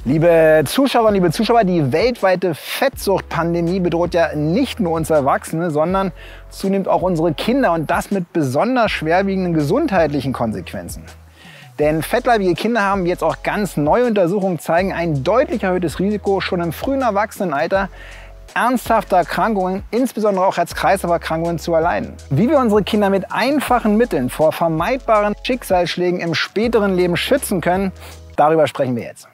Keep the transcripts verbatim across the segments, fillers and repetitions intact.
Liebe Zuschauerinnen, liebe Zuschauer, die weltweite Fettsuchtpandemie bedroht ja nicht nur uns Erwachsene, sondern zunehmend auch unsere Kinder und das mit besonders schwerwiegenden gesundheitlichen Konsequenzen. Denn fettleibige Kinder haben, wie jetzt auch ganz neue Untersuchungen zeigen, ein deutlich erhöhtes Risiko, schon im frühen Erwachsenenalter ernsthafte Erkrankungen, insbesondere auch Herz-Kreislauf-Erkrankungen zu erleiden. Wie wir unsere Kinder mit einfachen Mitteln vor vermeidbaren Schicksalsschlägen im späteren Leben schützen können, darüber sprechen wir jetzt.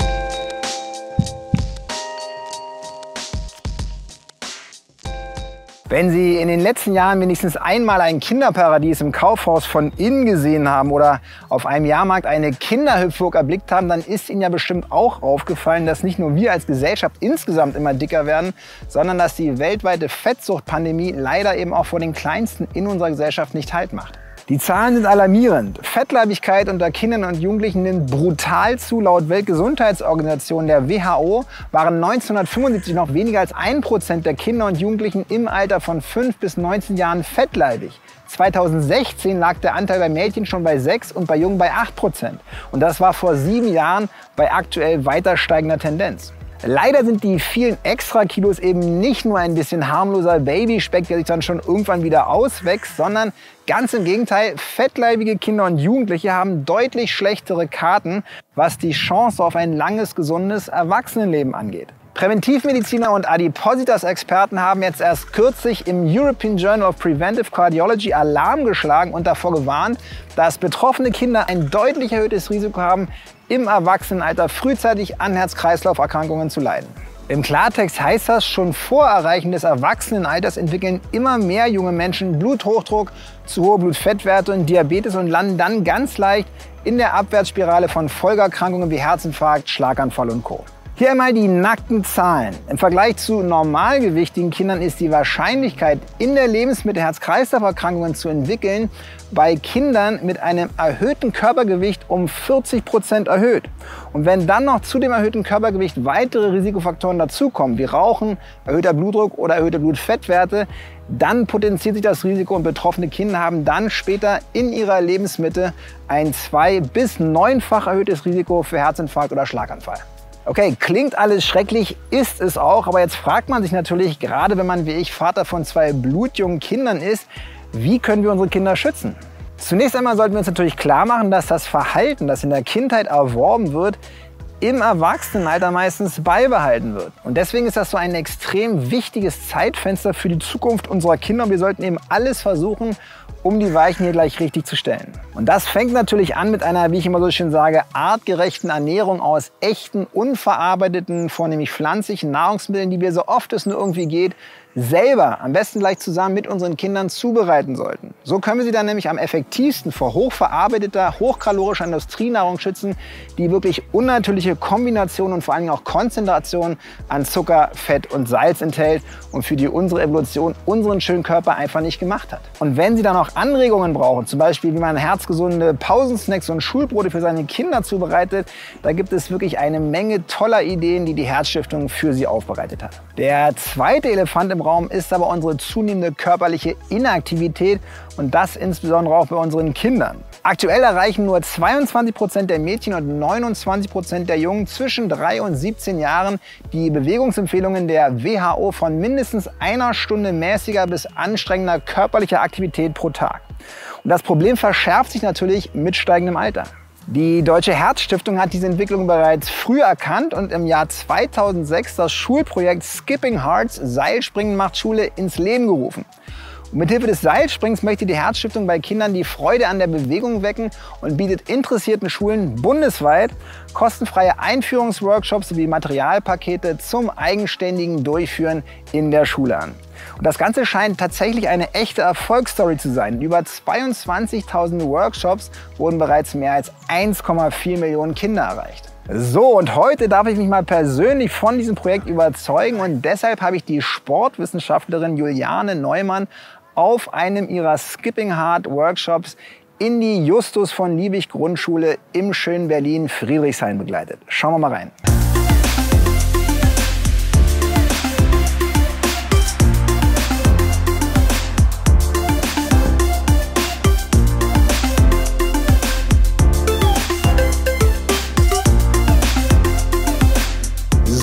Wenn Sie in den letzten Jahren wenigstens einmal ein Kinderparadies im Kaufhaus von innen gesehen haben oder auf einem Jahrmarkt eine Kinderhüpfburg erblickt haben, dann ist Ihnen ja bestimmt auch aufgefallen, dass nicht nur wir als Gesellschaft insgesamt immer dicker werden, sondern dass die weltweite Fettsuchtpandemie leider eben auch vor den Kleinsten in unserer Gesellschaft nicht Halt macht. Die Zahlen sind alarmierend. Fettleibigkeit unter Kindern und Jugendlichen nimmt brutal zu. Laut Weltgesundheitsorganisation, der W H O, waren neunzehnhundertfünfundsiebzig noch weniger als ein Prozent der Kinder und Jugendlichen im Alter von fünf bis neunzehn Jahren fettleibig. zweitausendsechzehn lag der Anteil bei Mädchen schon bei sechs und bei Jungen bei acht Prozent. Und das war vor sieben Jahren bei aktuell weiter steigender Tendenz. Leider sind die vielen Extrakilos eben nicht nur ein bisschen harmloser Babyspeck, der sich dann schon irgendwann wieder auswächst, sondern ganz im Gegenteil, fettleibige Kinder und Jugendliche haben deutlich schlechtere Karten, was die Chance auf ein langes, gesundes Erwachsenenleben angeht. Präventivmediziner und Adipositas-Experten haben jetzt erst kürzlich im European Journal of Preventive Cardiology Alarm geschlagen und davor gewarnt, dass betroffene Kinder ein deutlich erhöhtes Risiko haben, im Erwachsenenalter frühzeitig an Herz-Kreislauf-Erkrankungen zu leiden. Im Klartext heißt das, schon vor Erreichen des Erwachsenenalters entwickeln immer mehr junge Menschen Bluthochdruck, zu hohe Blutfettwerte und Diabetes und landen dann ganz leicht in der Abwärtsspirale von Folgeerkrankungen wie Herzinfarkt, Schlaganfall und Co. Hier einmal die nackten Zahlen. Im Vergleich zu normalgewichtigen Kindern ist die Wahrscheinlichkeit, in der Lebensmittel Herz-Kreislauf-Erkrankungen zu entwickeln, bei Kindern mit einem erhöhten Körpergewicht um vierzig Prozent erhöht. Und wenn dann noch zu dem erhöhten Körpergewicht weitere Risikofaktoren dazukommen, wie Rauchen, erhöhter Blutdruck oder erhöhte Blutfettwerte, dann potenziert sich das Risiko und betroffene Kinder haben dann später in ihrer Lebensmitte ein zwei- bis neunfach erhöhtes Risiko für Herzinfarkt oder Schlaganfall. Okay, klingt alles schrecklich, ist es auch, aber jetzt fragt man sich natürlich, gerade wenn man wie ich Vater von zwei blutjungen Kindern ist, wie können wir unsere Kinder schützen? Zunächst einmal sollten wir uns natürlich klar machen, dass das Verhalten, das in der Kindheit erworben wird, im Erwachsenenalter meistens beibehalten wird. Und deswegen ist das so ein extrem wichtiges Zeitfenster für die Zukunft unserer Kinder und wir sollten eben alles versuchen, um die Weichen hier gleich richtig zu stellen. Und das fängt natürlich an mit einer, wie ich immer so schön sage, artgerechten Ernährung aus echten, unverarbeiteten, vornehmlich pflanzlichen Nahrungsmitteln, die wir so oft es nur irgendwie geht, selber, am besten gleich zusammen mit unseren Kindern zubereiten sollten. So können wir sie dann nämlich am effektivsten vor hochverarbeiteter, hochkalorischer Industrienahrung schützen, die wirklich unnatürliche Kombinationen und vor allen Dingen auch Konzentrationen an Zucker, Fett und Salz enthält und für die unsere Evolution unseren schönen Körper einfach nicht gemacht hat. Und wenn Sie dann auch Anregungen brauchen, zum Beispiel wie man herzgesunde Pausensnacks und Schulbrote für seine Kinder zubereitet, da gibt es wirklich eine Menge toller Ideen, die die Herzstiftung für Sie aufbereitet hat. Der zweite Elefant im Raum ist aber unsere zunehmende körperliche Inaktivität und das insbesondere auch bei unseren Kindern. Aktuell erreichen nur zweiundzwanzig Prozent der Mädchen und neunundzwanzig Prozent der Jungen zwischen drei und siebzehn Jahren die Bewegungsempfehlungen der W H O von mindestens einer Stunde mäßiger bis anstrengender körperlicher Aktivität pro Tag. Und das Problem verschärft sich natürlich mit steigendem Alter. Die Deutsche Herzstiftung hat diese Entwicklung bereits früh erkannt und im Jahr zweitausendsechs das Schulprojekt Skipping Hearts – Seilspringen macht Schule ins Leben gerufen. Und mithilfe des Seilsprings möchte die Herzstiftung bei Kindern die Freude an der Bewegung wecken und bietet interessierten Schulen bundesweit kostenfreie Einführungsworkshops sowie Materialpakete zum eigenständigen Durchführen in der Schule an. Und das Ganze scheint tatsächlich eine echte Erfolgsstory zu sein. In über zweiundzwanzigtausend Workshops wurden bereits mehr als eins Komma vier Millionen Kinder erreicht. So, und heute darf ich mich mal persönlich von diesem Projekt überzeugen und deshalb habe ich die Sportwissenschaftlerin Juliane Neumann auf einem ihrer Skipping Heart Workshops in die Justus von Liebig Grundschule im schönen Berlin Friedrichshain begleitet. Schauen wir mal rein.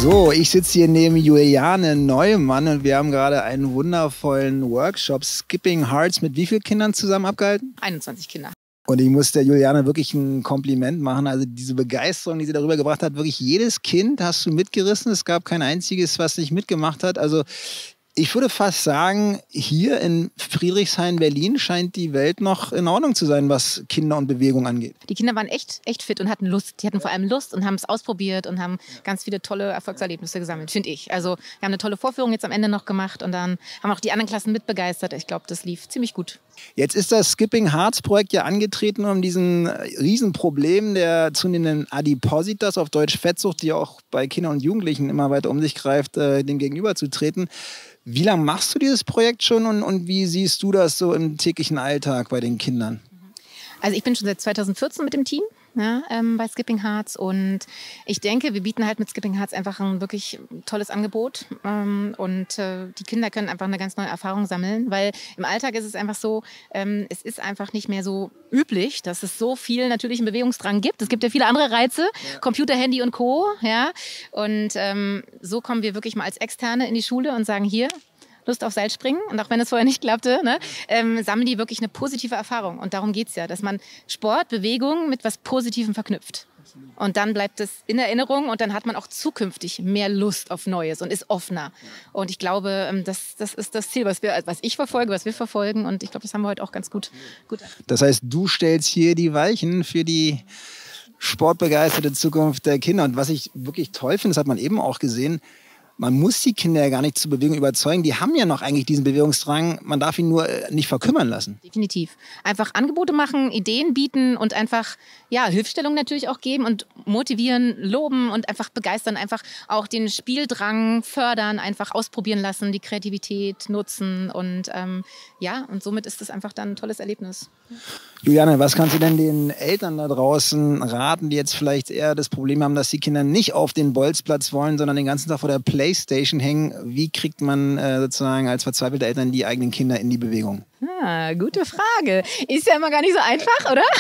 So, ich sitze hier neben Juliane Neumann und wir haben gerade einen wundervollen Workshop Skipping Hearts mit wie vielen Kindern zusammen abgehalten? einundzwanzig Kinder. Und ich muss der Juliane wirklich ein Kompliment machen. Also diese Begeisterung, die sie darüber gebracht hat, wirklich jedes Kind hast du mitgerissen. Es gab kein einziges, was nicht mitgemacht hat. Also ich würde fast sagen, hier in Friedrichshain, Berlin, scheint die Welt noch in Ordnung zu sein, was Kinder und Bewegung angeht. Die Kinder waren echt, echt fit und hatten Lust. Die hatten vor allem Lust und haben es ausprobiert und haben ganz viele tolle Erfolgserlebnisse gesammelt, finde ich. Also wir haben eine tolle Vorführung jetzt am Ende noch gemacht und dann haben auch die anderen Klassen mitbegeistert. Ich glaube, das lief ziemlich gut. Jetzt ist das Skipping Hearts Projekt ja angetreten, um diesen Riesenproblem der zunehmenden Adipositas, auf Deutsch Fettsucht, die auch bei Kindern und Jugendlichen immer weiter um sich greift, äh, dem gegenüberzutreten. Wie lange machst du dieses Projekt schon und, und wie siehst du das so im täglichen Alltag bei den Kindern? Also ich bin schon seit zweitausendvierzehn mit dem Team. Ja, ähm, bei Skipping Hearts und ich denke, wir bieten halt mit Skipping Hearts einfach ein wirklich tolles Angebot ähm, und äh, die Kinder können einfach eine ganz neue Erfahrung sammeln, weil im Alltag ist es einfach so, ähm, es ist einfach nicht mehr so üblich, dass es so viel natürlichen Bewegungsdrang gibt. Es gibt ja viele andere Reize, ja. Computer, Handy und Co. Ja? Und ähm, so kommen wir wirklich mal als Externe in die Schule und sagen, hier, Lust auf Seilspringen und auch wenn es vorher nicht klappte, ne, ähm, sammeln die wirklich eine positive Erfahrung. Und darum geht es ja, dass man Sport, Bewegung mit was Positivem verknüpft. Und dann bleibt es in Erinnerung und dann hat man auch zukünftig mehr Lust auf Neues und ist offener. Und ich glaube, das, das ist das Ziel, was, wir, was ich verfolge, was wir verfolgen. Und ich glaube, das haben wir heute auch ganz gut, gut. Das heißt, du stellst hier die Weichen für die sportbegeisterte Zukunft der Kinder. Und was ich wirklich toll finde, das hat man eben auch gesehen, man muss die Kinder ja gar nicht zur Bewegung überzeugen. Die haben ja noch eigentlich diesen Bewegungsdrang. Man darf ihn nur nicht verkümmern lassen. Definitiv. Einfach Angebote machen, Ideen bieten und einfach ja, Hilfestellung natürlich auch geben und motivieren, loben und einfach begeistern. Einfach auch den Spieldrang fördern, einfach ausprobieren lassen, die Kreativität nutzen. Und ähm, ja, und somit ist es einfach dann ein tolles Erlebnis. Juliane, was kannst du denn den Eltern da draußen raten, die jetzt vielleicht eher das Problem haben, dass die Kinder nicht auf den Bolzplatz wollen, sondern den ganzen Tag vor der Playstation hängen? Wie kriegt man äh, sozusagen als verzweifelte Eltern die eigenen Kinder in die Bewegung? Ah, gute Frage. Ist ja immer gar nicht so einfach, oder?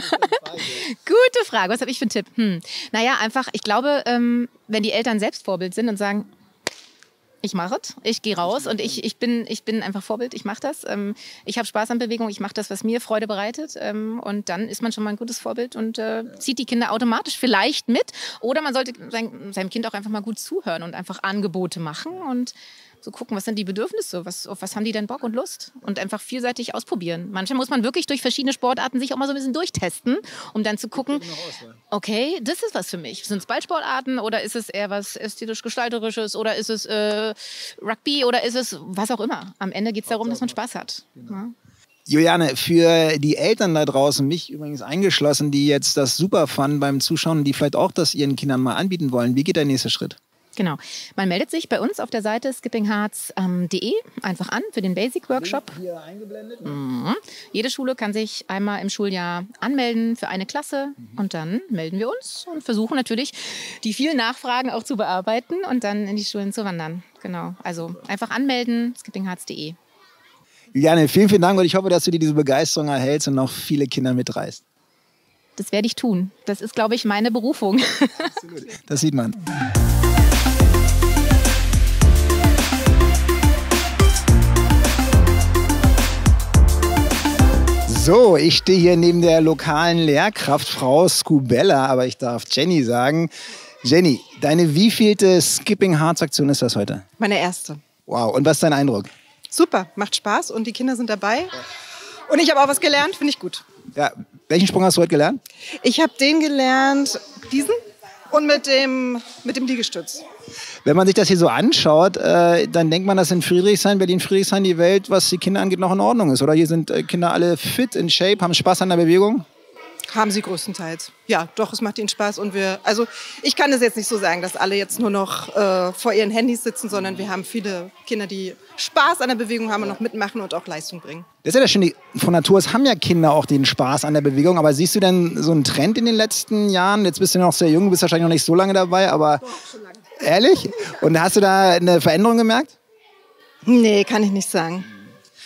Gute Frage. Was habe ich für einen Tipp? Hm. Naja, einfach, ich glaube, ähm, wenn die Eltern selbst Vorbild sind und sagen, ich mache es, ich gehe raus und ich, ich, bin, ich bin einfach Vorbild, ich mache das. Ähm, ich habe Spaß an Bewegung, ich mache das, was mir Freude bereitet. Ähm, und dann ist man schon mal ein gutes Vorbild und äh, zieht die Kinder automatisch vielleicht mit. Oder man sollte sein, seinem Kind auch einfach mal gut zuhören und einfach Angebote machen und so gucken, was sind die Bedürfnisse, was, auf was haben die denn Bock und Lust und einfach vielseitig ausprobieren. Manchmal muss man wirklich durch verschiedene Sportarten sich auch mal so ein bisschen durchtesten, um dann zu gucken, okay, das ist was für mich. Sind es Ballsportarten oder ist es eher was ästhetisch-gestalterisches oder ist es äh, Rugby oder ist es was auch immer. Am Ende geht es darum, dass man Spaß hat. Genau. Ja. Juliane, für die Eltern da draußen, mich übrigens eingeschlossen, die jetzt das super fanden beim Zuschauen, die vielleicht auch das ihren Kindern mal anbieten wollen, wie geht der nächste Schritt? Genau. Man meldet sich bei uns auf der Seite skipping hearts punkt de einfach an für den Basic Workshop. Hier eingeblendet, ne? Mhm. Jede Schule kann sich einmal im Schuljahr anmelden für eine Klasse mhm. und dann melden wir uns und versuchen natürlich die vielen Nachfragen auch zu bearbeiten und dann in die Schulen zu wandern. Genau. Also einfach anmelden, skipping hearts punkt de. Juliane, vielen, vielen Dank und ich hoffe, dass du dir diese Begeisterung erhältst und noch viele Kinder mitreißt. Das werde ich tun. Das ist, glaube ich, meine Berufung. Absolut. Das sieht man. So, ich stehe hier neben der lokalen Lehrkraft, Frau Skubella, aber ich darf Jenny sagen. Jenny, deine wievielte Skipping Hearts Aktion ist das heute? Meine erste. Wow, und was ist dein Eindruck? Super, macht Spaß und die Kinder sind dabei. Und ich habe auch was gelernt, finde ich gut. Ja, welchen Sprung hast du heute gelernt? Ich habe den gelernt, diesen und mit dem, mit dem Liegestütz. Wenn man sich das hier so anschaut, äh, dann denkt man, dass in Friedrichshain, Berlin-Friedrichshain die Welt, was die Kinder angeht, noch in Ordnung ist. Oder hier sind äh, Kinder alle fit, in Shape, haben Spaß an der Bewegung? Haben sie größtenteils. Ja, doch, es macht ihnen Spaß. Und wir, also ich kann es jetzt nicht so sagen, dass alle jetzt nur noch äh, vor ihren Handys sitzen, sondern wir haben viele Kinder, die Spaß an der Bewegung haben und noch mitmachen und auch Leistung bringen. Das ist ja das Schöne, von Natur aus haben ja Kinder auch den Spaß an der Bewegung. Aber siehst du denn so einen Trend in den letzten Jahren? Jetzt bist du noch sehr jung, bist wahrscheinlich noch nicht so lange dabei, aber Doch, schon lange. Ehrlich? Und hast du da eine Veränderung gemerkt? Nee, kann ich nicht sagen.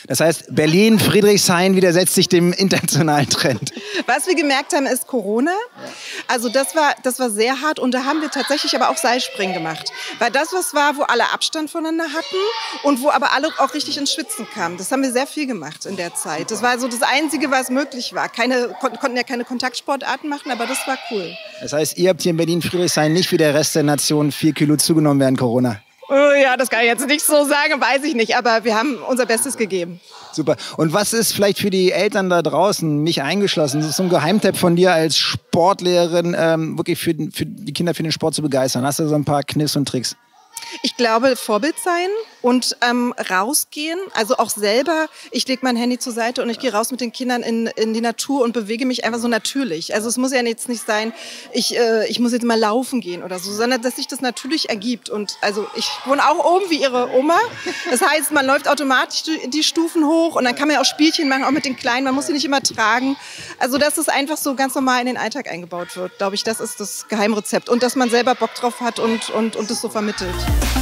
Das heißt, Berlin, Friedrichshain widersetzt sich dem internationalen Trend. Was wir gemerkt haben, ist Corona. Also das war, das war sehr hart und da haben wir tatsächlich aber auch Seilspringen gemacht. Weil das was war, wo alle Abstand voneinander hatten und wo aber alle auch richtig ins Schwitzen kamen. Das haben wir sehr viel gemacht in der Zeit. Das war so das Einzige, was möglich war. Keine, kon konnten ja keine Kontaktsportarten machen, aber das war cool. Das heißt, ihr habt hier in Berlin, Friedrichshain nicht wie der Rest der Nation vier Kilo zugenommen während Corona? Oh ja, das kann ich jetzt nicht so sagen, weiß ich nicht. Aber wir haben unser Bestes gegeben. Super. Und was ist vielleicht für die Eltern da draußen, mich eingeschlossen, das ist so ein Geheimtipp von dir als Sportlehrerin, ähm, wirklich für, für die Kinder für den Sport zu begeistern? Hast du so ein paar Kniffs und Tricks? Ich glaube, Vorbild sein und ähm, rausgehen, also auch selber. Ich lege mein Handy zur Seite und ich gehe raus mit den Kindern in, in die Natur und bewege mich einfach so natürlich. Also es muss ja jetzt nicht sein, ich, äh, ich muss jetzt mal laufen gehen oder so, sondern dass sich das natürlich ergibt. Und also ich wohne auch oben wie ihre Oma. Das heißt, man läuft automatisch die Stufen hoch und dann kann man ja auch Spielchen machen, auch mit den Kleinen. Man muss sie nicht immer tragen. Also dass es einfach so ganz normal in den Alltag eingebaut wird, glaube ich, das ist das Geheimrezept. Und dass man selber Bock drauf hat und, und, und das so vermittelt.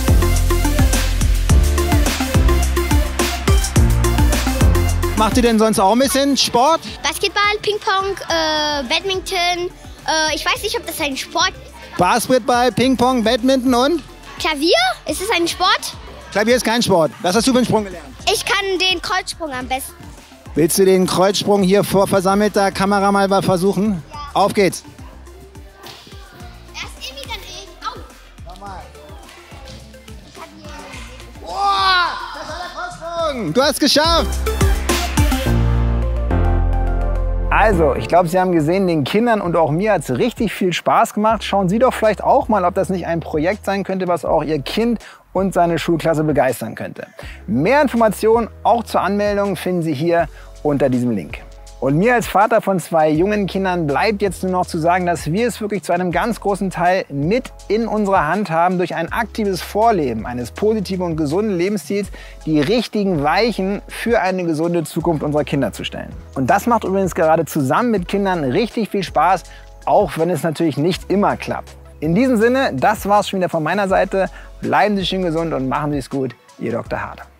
Macht ihr denn sonst auch ein bisschen Sport? Basketball, Ping-Pong, äh, Badminton. Äh, ich weiß nicht, ob das ein Sport ist. Basketball, Ping-Pong, Badminton und? Klavier? Ist es ein Sport? Klavier ist kein Sport. Was hast du für einen Sprung gelernt? Ich kann den Kreuzsprung am besten. Willst du den Kreuzsprung hier vor versammelter Kamera mal versuchen? Ja. Auf geht's. Erst Emi, dann ich. Au. Nochmal. Boah, das war der Kreuzsprung. Du hast es geschafft. Also, ich glaube, Sie haben gesehen, den Kindern und auch mir hat es richtig viel Spaß gemacht. Schauen Sie doch vielleicht auch mal, ob das nicht ein Projekt sein könnte, was auch Ihr Kind und seine Schulklasse begeistern könnte. Mehr Informationen auch zur Anmeldung finden Sie hier unter diesem Link. Und mir als Vater von zwei jungen Kindern bleibt jetzt nur noch zu sagen, dass wir es wirklich zu einem ganz großen Teil mit in unserer Hand haben, durch ein aktives Vorleben eines positiven und gesunden Lebensstils die richtigen Weichen für eine gesunde Zukunft unserer Kinder zu stellen. Und das macht übrigens gerade zusammen mit Kindern richtig viel Spaß, auch wenn es natürlich nicht immer klappt. In diesem Sinne, das war's schon wieder von meiner Seite. Bleiben Sie schön gesund und machen Sie es gut. Ihr Doktor Hart.